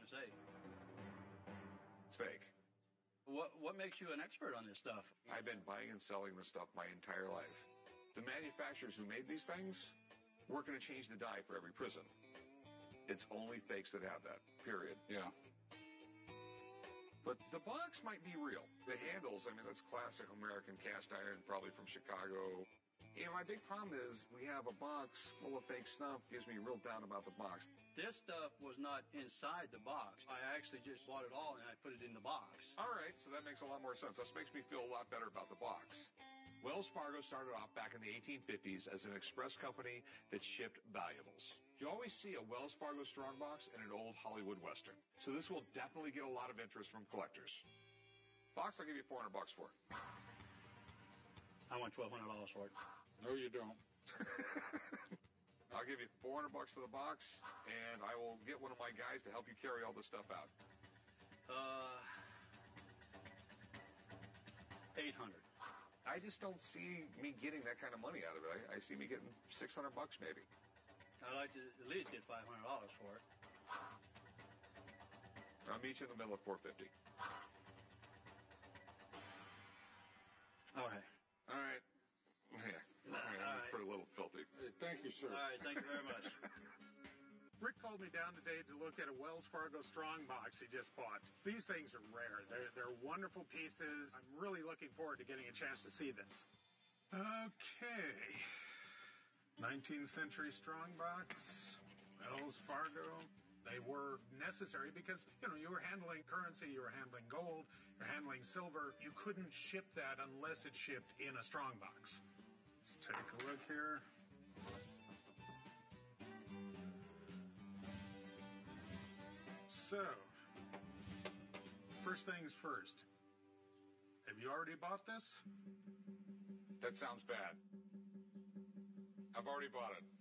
say. It's fake. What makes you an expert on this stuff? I've been buying and selling this stuff my entire life. The manufacturers who made these things weren't going to change the die for every prison. It's only fakes that have that, period. Yeah. But the box might be real. The handles, I mean, that's classic American cast iron, probably from Chicago. You know, my big problem is we have a box full of fake stuff. Gives me real down about the box. This stuff was not inside the box. I actually just bought it all and I put it in the box. All right, so that makes a lot more sense. This makes me feel a lot better about the box. Wells Fargo started off back in the 1850s as an express company that shipped valuables. You always see a Wells Fargo strongbox in an old Hollywood Western. So this will definitely get a lot of interest from collectors. Box, I'll give you $400 for it. I want $1,200 for it. No, you don't. I'll give you $400 for the box, and I will get one of my guys to help you carry all this stuff out. 800. I just don't see me getting that kind of money out of it. I see me getting $600 maybe. I'd like to at least get $500 for it. I'll meet you in the middle at $450. All right. All right. Yeah. I'm pretty little filthy. Hey, thank you, sir. All right, thank you very much. Rick called me down today to look at a Wells Fargo strongbox he just bought. These things are rare. They're wonderful pieces. I'm really looking forward to getting a chance to see this. Okay. 19th century strongbox, Wells Fargo. They were necessary because, you were handling currency, you were handling gold, you're handling silver. You couldn't ship that unless it shipped in a strongbox. Let's take a look here. So, first things first. Have you already bought this? That sounds bad. I've already bought it.